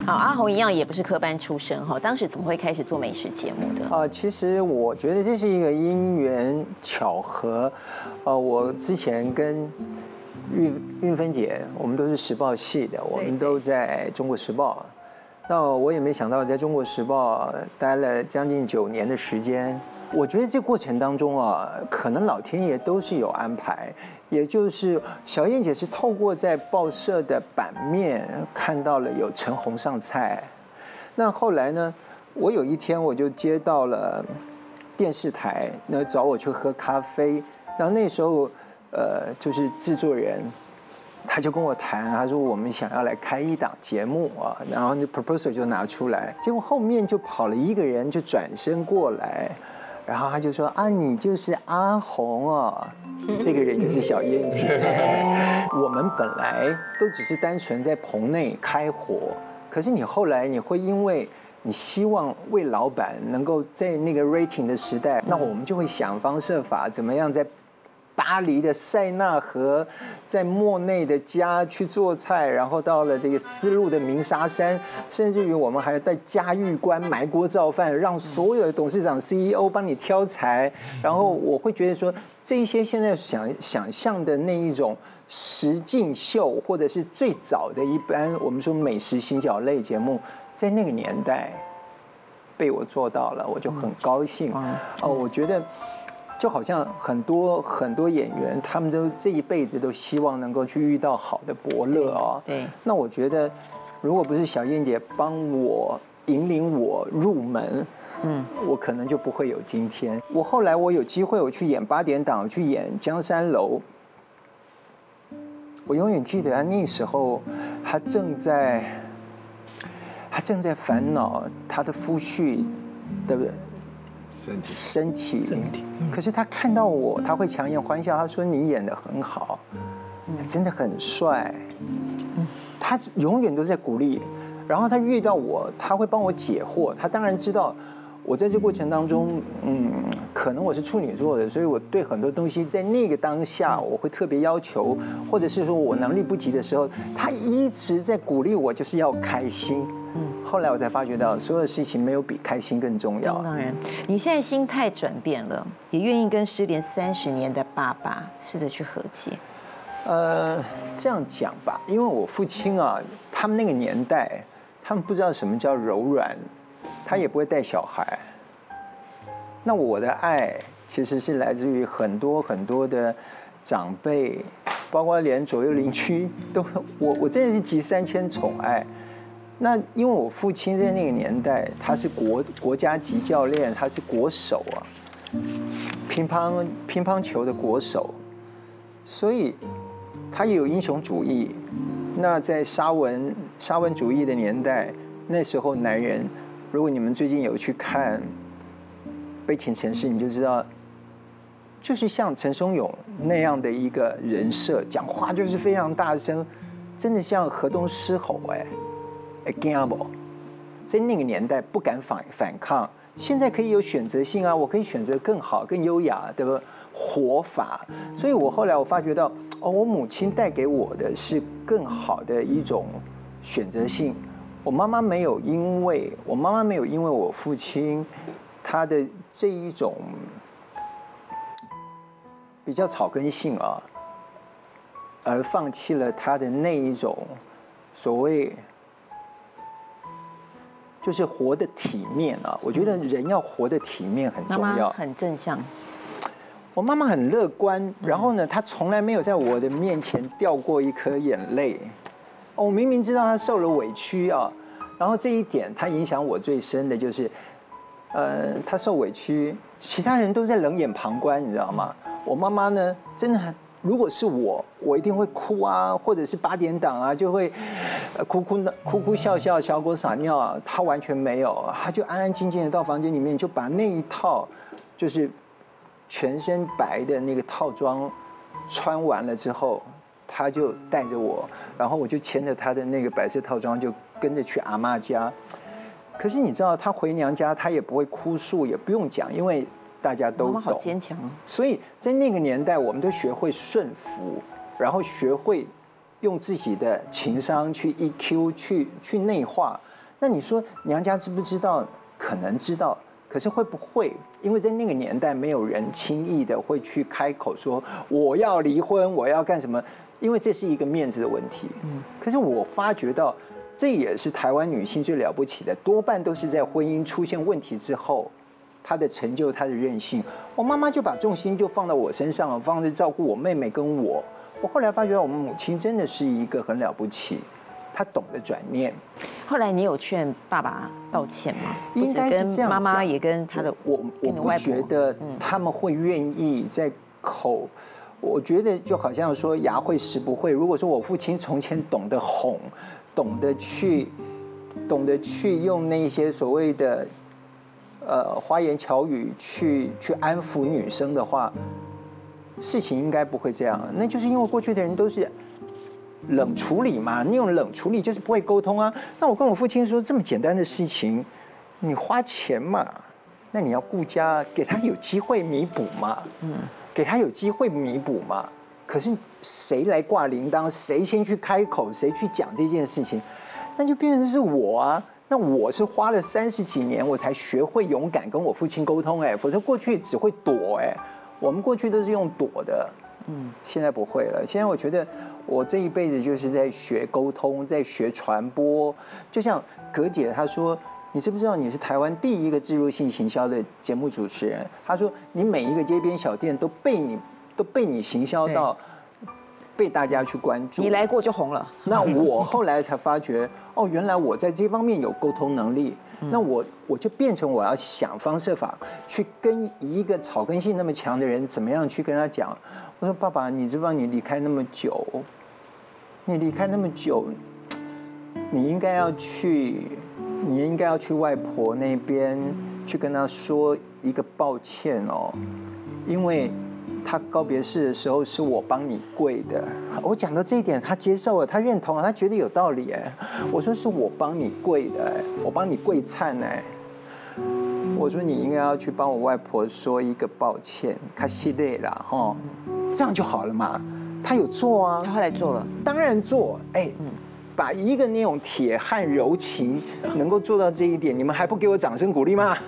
好，阿红一样也不是科班出身哈，当时怎么会开始做美食节目的？ 其实我觉得这是一个因缘巧合。我之前跟韵芬姐，我们都是时报系的，我们都在中国时报。那我也没想到，在中国时报待了将近9年的时间。我觉得这过程当中啊，可能老天爷都是有安排，也就是小燕姐是透过在报社的版面看到了有陈红上菜。那后来呢，我有一天我就接到了电视台，那找我去喝咖啡。然后那时候就是制作人。他就跟我谈，他说我们想要来开一档节目啊，然后 proposal 就拿出来，结果后面就跑了一个人就转身过来，然后他就说啊，你就是阿红啊，这个人就是小燕姐。我们本来都只是单纯在棚内开火，可是你后来你会因为你希望为老板能够在那个 rating 的时代，那我们就会想方设法怎么样在巴黎的塞纳河，在莫内的家去做菜，然后到了这个丝路的鸣沙山，甚至于我们还要在嘉峪关埋锅造饭，让所有的董事长、CEO 帮你挑材。然后我会觉得说，这一些现在想象的那一种实境秀，或者是最早的一般我们说美食行脚类节目，在那个年代被我做到了，我就很高兴。我觉得。就好像很多演员，他们都这一辈子都希望能够去遇到好的伯乐哦。 对。 那我觉得，如果不是小燕姐帮我引领我入门，我可能就不会有今天。我后来我有机会我去演8点档，去演江山楼。我永远记得他那时候，他正在烦恼他的夫婿的身体，可是他看到我，他会强颜欢笑，他说你演得很好，真的很帅。他永远都在鼓励，然后他遇到我，他会帮我解惑。他当然知道我在这过程当中，可能我是处女座的，所以我对很多东西在那个当下我会特别要求，或者是说我能力不及的时候，他一直在鼓励我，就是要开心。后来我才发觉到，所有的事情没有比开心更重要。 当然，你现在心态转变了，也愿意跟失联30年的爸爸试着去和解。 这样讲吧，因为我父亲啊，他们那个年代，他们不知道什么叫柔软，他也不会带小孩。那我的爱其实是来自于很多的长辈，包括连左右邻居都，我真的是集3000宠爱。那因为我父亲在那个年代，他是国家级教练，他是国手啊，乒乓球的国手，所以他也有英雄主义。那在沙文主义的年代，那时候男人，如果你们最近有去看《悲情城市》，你就知道，就是像陈松勇那样的一个人设，讲话就是非常大声，真的像河东狮吼在那个年代不敢反抗，现在可以有选择性啊，我可以选择更好、更优雅的活法。所以我后来我发觉到，我母亲带给我的是更好的一种选择性。我妈妈没有因为我父亲他的这一种比较草根性啊，而放弃了他的那一种所谓。就是活得体面啊！我觉得人要活得体面很重要。 妈妈很正向， 我妈妈很乐观，然后呢，她从来没有在我的面前掉过一颗眼泪。我明明知道她受了委屈啊，然后这一点她影响我最深的就是，她受委屈，其他人都在冷眼旁观，你知道吗？我妈妈呢，真的很。如果是我一定会哭啊，或者是8点档啊，就会哭笑笑、小狗撒尿啊。他完全没有，他就安安静静的到房间里面，就把那一套就是全身白的那个套装穿完了之后，他就带着我，然后我就牵着他的那个白色套装，就跟着去阿嬷家。可是你知道，他回娘家他也不会哭诉，也不用讲，因为。大家都懂， 妈妈好坚强啊！ 所以在那个年代，我们都学会顺服，然后学会用自己的情商去 EQ 去内化。那你说娘家知不知道？可能知道，可是会不会？因为在那个年代，没有人轻易的会去开口说我要离婚，我要干什么，因为这是一个面子的问题。可是我发觉到，这也是台湾女性最了不起的，多半都是在婚姻出现问题之后，她的成就，她的韧性。我妈妈就把重心就放到我身上，放在照顾我妹妹跟我。我后来发觉到，我们母亲真的是一个很了不起，她懂得转念。 后来你有劝爸爸道歉吗？ 应该是这样。 妈妈也跟她的我不觉得他们会愿意在口。我觉得就好像说牙会食不会。如果说我父亲从前懂得哄，懂得去用那些所谓的花言巧语去安抚女生的话，事情应该不会这样。那就是因为过去的人都是冷处理嘛，你用冷处理就是不会沟通啊。那我跟我父亲说，这么简单的事情，你花钱嘛，那你要顾家，给他有机会弥补嘛，给他有机会弥补嘛。可是谁来挂铃铛，谁先去开口，谁去讲这件事情，那就变成是我啊。那我是花了30几年，我才学会勇敢跟我父亲沟通，否则过去只会躲，我们过去都是用躲的。现在不会了。现在我觉得我这一辈子就是在学沟通，在学传播。就像葛姐她说，你知不知道你是台湾第一个置入性行销的节目主持人？她说你每一个街边小店都被你行销到，被大家去关注。 你来过就红了。 那我后来才发觉，哦，原来我在这方面有沟通能力。那我就变成我要想方设法去跟一个草根性那么强的人，怎么样去跟他讲？我说爸爸，你知不知道你离开那么久，你应该要去外婆那边去跟她说一个抱歉哦，因为她告别式的时候是我帮你跪的。我讲到这一点，她接受了，她认同了，她觉得有道理我说是我帮你跪的我帮你跪忏我说你应该要去帮我外婆说一个抱歉，卡西累啦哈，这样就好了嘛。他有做啊， 他后来做了， 当然做，把一个那种铁汉柔情能够做到这一点，你们还不给我掌声鼓励吗？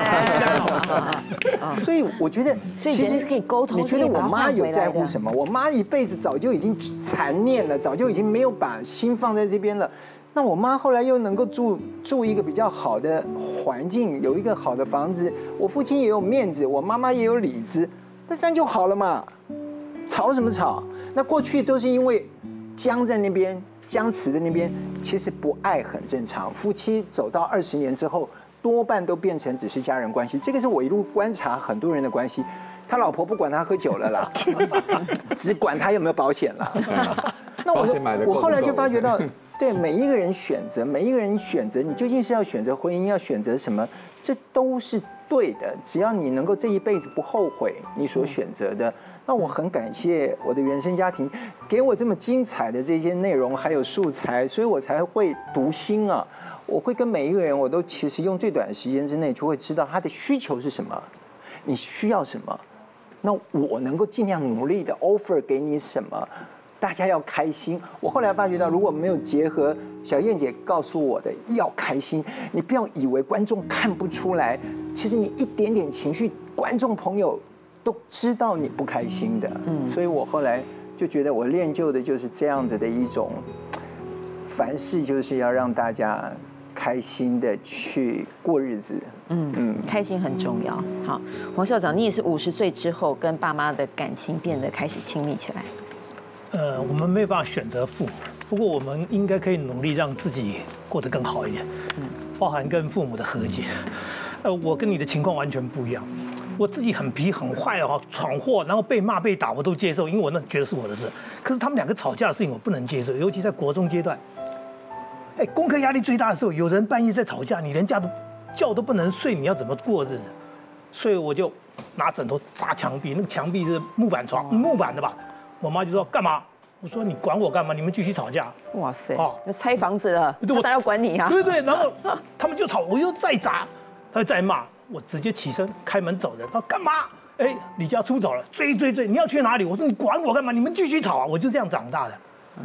所以我觉得， 其实可以沟通。 你觉得我妈有在乎什么？我妈一辈子早就已经残念了，早就已经没有把心放在这边了。那我妈后来又能够住一个比较好的环境，有一个好的房子，我父亲也有面子，我妈妈也有里子，那这样就好了嘛。吵什么吵？那过去都是因为僵在那边。僵持在那边，其实不爱很正常。夫妻走到20年之后，多半都变成只是家人关系。这个是我一路观察很多人的关系，他老婆不管他喝酒了啦，只管他有没有保险啦。那我后来就发觉到，对每一个人选择，你究竟是要选择婚姻，要选择什么，这都是对的。只要你能够这一辈子不后悔你所选择的。那我很感谢我的原生家庭给我这么精彩的这些内容还有素材，所以我才会读心啊。我会跟每一个人，我都其实用最短的时间之内就会知道他的需求是什么，你需要什么，那我能够尽量努力的 offer 给你什么，大家要开心。我后来发觉到，如果没有结合小燕姐告诉我的要开心，你不要以为观众看不出来，其实你一点点情绪，观众朋友都知道你不开心的。所以我后来就觉得我练就的就是这样子的一种，凡事就是要让大家开心的去过日子。 开心很重要。好，黄校长，你也是50岁之后跟爸妈的感情变得开始亲密起来。 我们没有办法选择父母，不过我们应该可以努力让自己过得更好一点，包含跟父母的和解。我跟你的情况完全不一样。我自己很皮很坏闯祸，然后被骂被打我都接受，因为我那觉得是我的事。可是他们两个吵架的事情我不能接受，尤其在国中阶段。功课压力最大的时候，有人半夜在吵架，你连觉都不能睡，你要怎么过日子？所以我就拿枕头砸墙壁，那个墙壁是木板的吧？我妈就说干嘛？我说你管我干嘛？你们继续吵架。 哇塞！那拆房子了，他当然要管你啊。 对，然后他们就吵，我又再砸，他再骂。我直接起身开门走人。他说干嘛？离家出走了，追，你要去哪里？我说你管我干嘛？你们继续吵啊！我就这样长大的。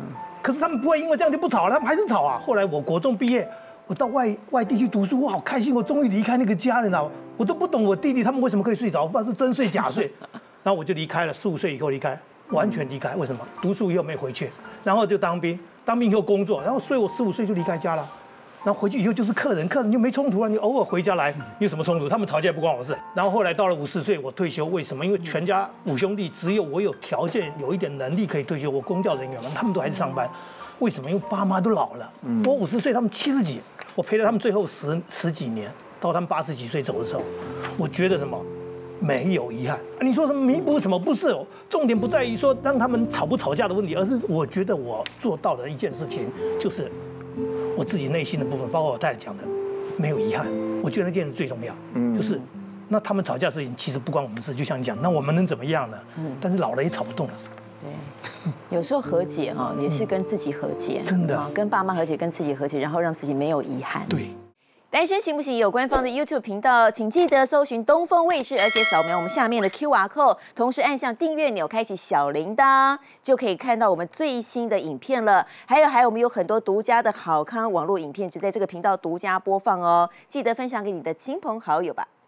可是他们不会因为这样就不吵了，他们还是吵啊。后来我国中毕业，我到外地去读书，我好开心，我终于离开那个家了，你知道吗？我都不懂我弟弟他们为什么可以睡着，我不知道是真睡假睡。然后我就离开了，4、5岁以后离开，完全离开。为什么？读书以后没回去，然后就当兵，当兵以后工作，然后所以我4、5岁就离开家了。然后回去以后就是客人就没冲突了。你偶尔回家来，你有什么冲突？他们吵架也不关我事。然后后来到了50岁，我退休，为什么？因为全家5兄弟，只有我有条件、有一点能力可以退休。我公教人员嘛，他们都还是上班。为什么？因为爸妈都老了。我50岁，他们70几，我陪了他们最后十几年，到他们80几岁走的时候，我觉得什么？没有遗憾。你说什么弥补什么？不是哦，重点不在于说让他们吵不吵架的问题，而是我觉得我做到的一件事情就是。我自己内心的部分，包括我太太讲的，没有遗憾。我觉得那件事最重要，就是那他们吵架的事情其实不关我们事，就像你讲，那我们能怎么样呢？但是老了也吵不动了。 对，有时候和解哈，也是跟自己和解， 真的， 跟爸妈和解，跟自己和解，然后让自己没有遗憾。 对。 单身行不行？有官方的 YouTube 频道，请记得搜寻东风卫视，而且扫描我们下面的 QR code， 同时按下订阅钮，开启小铃铛，就可以看到我们最新的影片了。还有，我们有很多独家的好康网络影片，只在这个频道独家播放哦。记得分享给你的亲朋好友吧。